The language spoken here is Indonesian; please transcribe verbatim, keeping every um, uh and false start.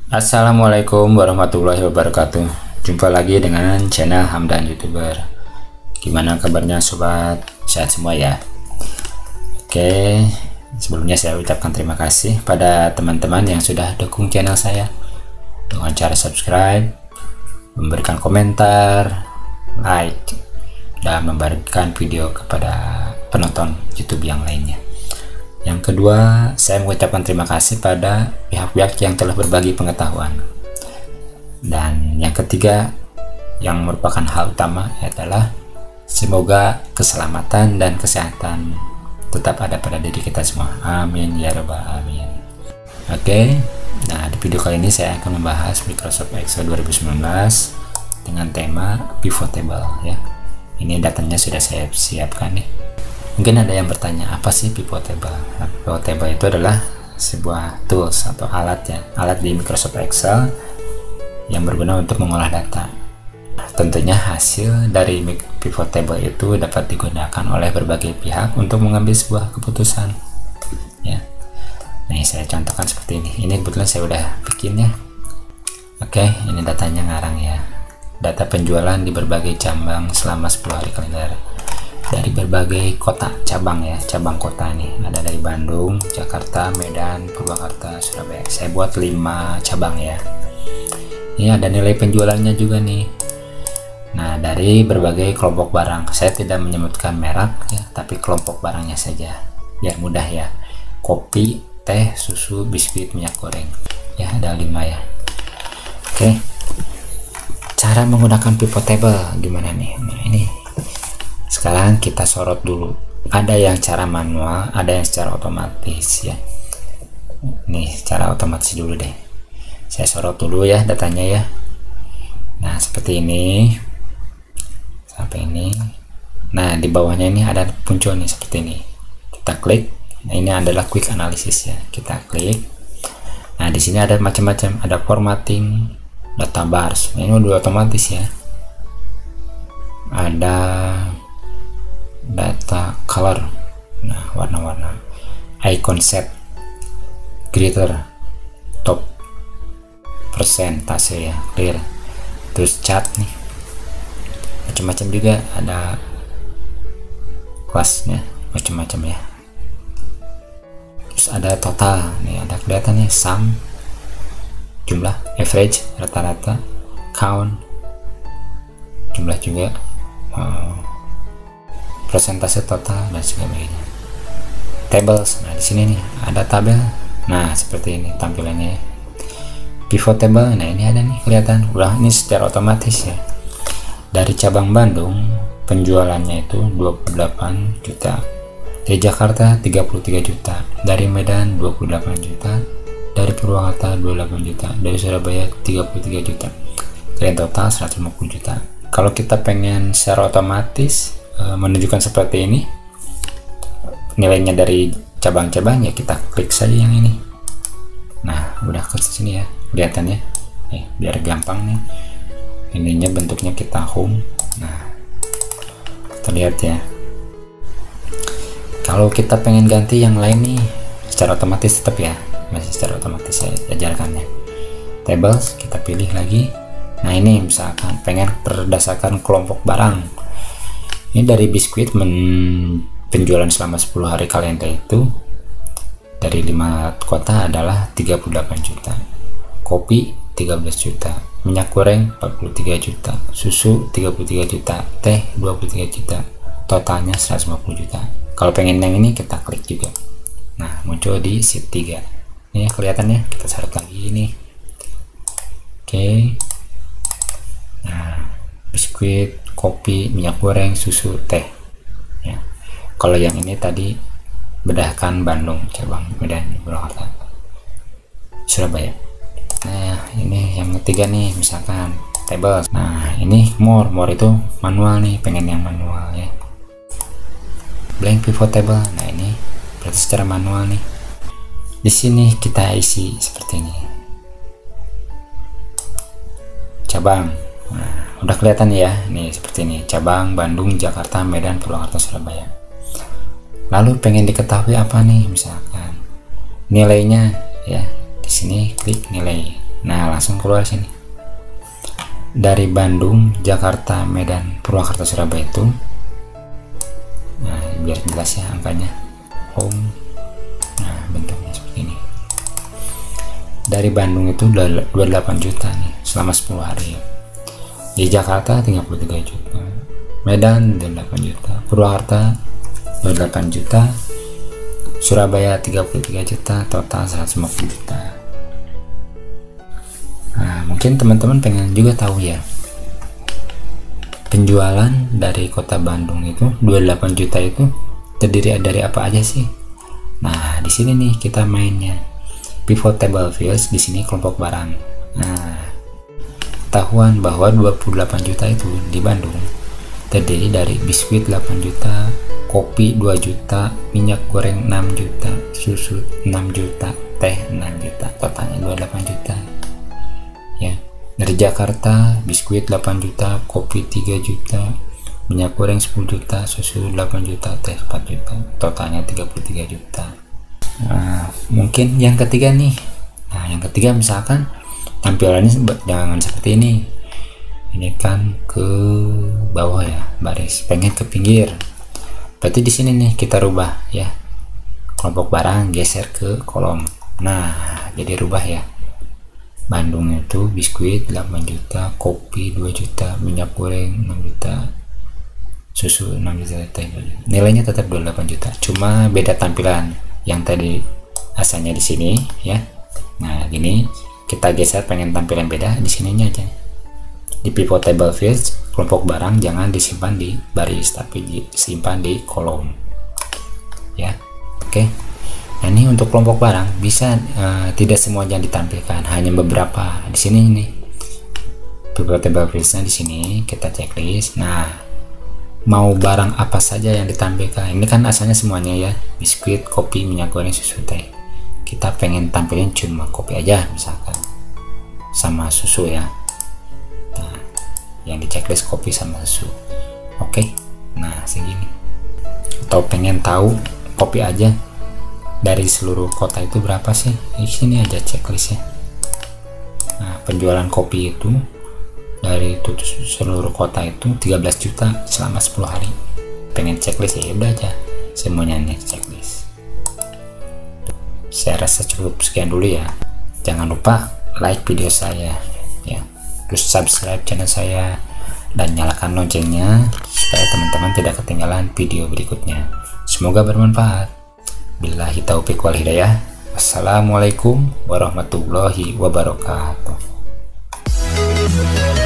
Assalamualaikum warahmatullahi wabarakatuh. Jumpa lagi dengan channel Hamdan YouTuber. Gimana kabarnya sobat? Sehat semua ya? Oke, sebelumnya saya ucapkan terima kasih pada teman-teman yang sudah dukung channel saya dengan cara subscribe, memberikan komentar, like, dan memberikan video kepada penonton YouTube yang lainnya. Yang kedua, saya mengucapkan terima kasih pada pihak-pihak yang telah berbagi pengetahuan. Dan yang ketiga, yang merupakan hal utama adalah semoga keselamatan dan kesehatan tetap ada pada diri kita semua. Amin ya rabbal alamin. Oke, nah di video kali ini saya akan membahas Microsoft Excel dua ribu sembilan belas dengan tema pivot table ya. Ini datanya sudah saya siapkan nih. Mungkin ada yang bertanya, apa sih pivot table? Nah, pivot table itu adalah sebuah tools atau alat ya, alat di Microsoft Excel yang berguna untuk mengolah data. Tentunya hasil dari pivot table itu dapat digunakan oleh berbagai pihak untuk mengambil sebuah keputusan. Ya, nih saya contohkan seperti ini. Ini kebetulan saya udah bikin ya. Oke, ini datanya ngarang ya. Data penjualan di berbagai cabang selama sepuluh hari kalender. Dari berbagai kota cabang ya, cabang kota nih, ada dari Bandung, Jakarta, Medan, Purwakarta, Surabaya. Saya buat lima cabang ya. Ini ada nilai penjualannya juga nih. Nah, dari berbagai kelompok barang, saya tidak menyebutkan merek ya, tapi kelompok barangnya saja biar mudah ya. Kopi, teh, susu, biskuit, minyak goreng ya, ada lima ya. Oke, cara menggunakan pivot table gimana nih? Nah, ini sekarang kita sorot dulu. Ada yang cara manual, ada yang secara otomatis ya. Nih cara otomatis dulu deh. Saya sorot dulu ya datanya ya. Nah seperti ini sampai ini. Nah di bawahnya ini ada muncul nih seperti ini. Kita klik. Nah ini adalah quick analysis ya. Kita klik. Nah di sini ada macam-macam. Ada formatting, data bars. Nah, ini udah otomatis ya. Ada data color, nah warna-warna, icon set, greater, top, persentase ya, clear, terus chat nih, macam-macam juga, ada kelasnya, macam-macam ya. Terus ada total, nih ada kelihatan nih sum, jumlah, average, rata-rata, count, jumlah juga. Uh, persentase total dan sebagainya. Tables, nah di sini nih ada tabel. Nah seperti ini tampilannya. Pivot table, nah ini ada nih kelihatan. Udah ini secara otomatis ya. Dari cabang Bandung penjualannya itu dua puluh delapan juta. Dari Jakarta tiga puluh tiga juta. Dari Medan dua puluh delapan juta. Dari Purwakarta dua puluh delapan juta. Dari Surabaya tiga puluh tiga juta. Dari total seratus lima puluh juta. Kalau kita pengen secara otomatis menunjukkan seperti ini nilainya dari cabang-cabang ya, kita klik saja yang ini. Nah udah ke sini ya, kelihatannya nih biar gampang nih, ininya bentuknya kita home. Nah terlihat ya. Kalau kita pengen ganti yang lain nih secara otomatis tetap ya, masih secara otomatis saya ajarkannya. Tables kita pilih lagi. Nah ini misalkan pengen berdasarkan kelompok barang. Ini dari biskuit men penjualan selama sepuluh hari kalender itu dari lima kota adalah tiga puluh delapan juta. Kopi tiga belas juta, minyak goreng empat puluh tiga juta, susu tiga puluh tiga juta, teh dua puluh tiga juta. Totalnya seratus lima puluh juta. Kalau pengen yang ini kita klik juga. Nah, muncul di sheet tiga. Ini kelihatannya, kita sorot lagi ini. Oke. Nah, biskuit, kopi, minyak goreng, susu, teh ya. Kalau yang ini tadi berdasarkan Bandung, cabang Medan, Purwakarta, Surabaya. Nah ini yang ketiga nih misalkan table. Nah ini more, more itu manual nih, pengen yang manual ya. Blank pivot table. Nah ini berarti secara manual nih. Di sini kita isi seperti ini cabang. Nah, udah kelihatan ya, nih seperti ini cabang Bandung, Jakarta, Medan, Purwakarta, Surabaya. Lalu pengen diketahui apa nih, misalkan nilainya ya. Di sini klik nilai. Nah, langsung keluar sini. Dari Bandung, Jakarta, Medan, Purwakarta, Surabaya itu, nah biar jelas ya angkanya, home. Nah, bentuknya seperti ini. Dari Bandung itu udah dua puluh delapan juta nih selama sepuluh hari. Di Jakarta tiga puluh tiga juta, Medan dua puluh delapan juta, Purwakarta dua puluh delapan juta, Surabaya tiga puluh tiga juta, total seratus lima puluh juta. Nah, mungkin teman-teman pengen juga tahu ya, penjualan dari kota Bandung itu dua puluh delapan juta itu terdiri dari apa aja sih? Nah, di sini nih kita mainnya pivot table views, di sini kelompok barang. Nah, ketahuan bahwa dua puluh delapan juta itu di Bandung terdiri dari biskuit delapan juta, kopi dua juta, minyak goreng enam juta, susu enam juta, teh enam juta, totalnya dua puluh delapan juta. Ya, dari Jakarta biskuit delapan juta, kopi tiga juta, minyak goreng sepuluh juta, susu delapan juta, teh empat juta, totalnya tiga puluh tiga juta. Nah, mungkin yang ketiga nih. Nah, yang ketiga misalkan tampilannya jangan seperti ini. Ini kan ke bawah ya, baris, pengen ke pinggir. Berarti di sini nih kita rubah ya. Kelompok barang geser ke kolom. Nah, jadi rubah ya. Bandung itu biskuit delapan juta, kopi dua juta, minyak goreng enam juta, susu enam juta, teh. Nilainya tetap dua puluh delapan juta. Cuma beda tampilan. Yang tadi asalnya di sini ya. Nah, gini kita geser pengen tampilan beda, di sininya aja. Di pivot table fields, kelompok barang jangan disimpan di baris tapi disimpan di kolom. Ya. Oke. Nah, ini untuk kelompok barang bisa uh, tidak semuanya ditampilkan, hanya beberapa. Di sini nih pivot table fields-nya di sini kita checklist. Nah, mau barang apa saja yang ditampilkan. Ini kan asalnya semuanya ya, biskuit, kopi, minyak goreng, susu, teh. Kita pengen tampilin cuma kopi aja misalkan, sama susu ya. Nah, yang di checklist kopi sama susu. Oke. Nah, segini. Atau pengen tahu kopi aja dari seluruh kota itu berapa sih? Di sini aja checklist ya. Nah, penjualan kopi itu dari itu seluruh kota itu tiga belas juta selama sepuluh hari. Pengen checklist ya udah aja semuanya nih checklist. Saya rasa cukup sekian dulu ya. Jangan lupa like video saya ya, terus subscribe channel saya dan nyalakan loncengnya supaya teman-teman tidak ketinggalan video berikutnya. Semoga bermanfaat. Billahi taufiq wal hidayah. Wassalamualaikum warahmatullahi wabarakatuh.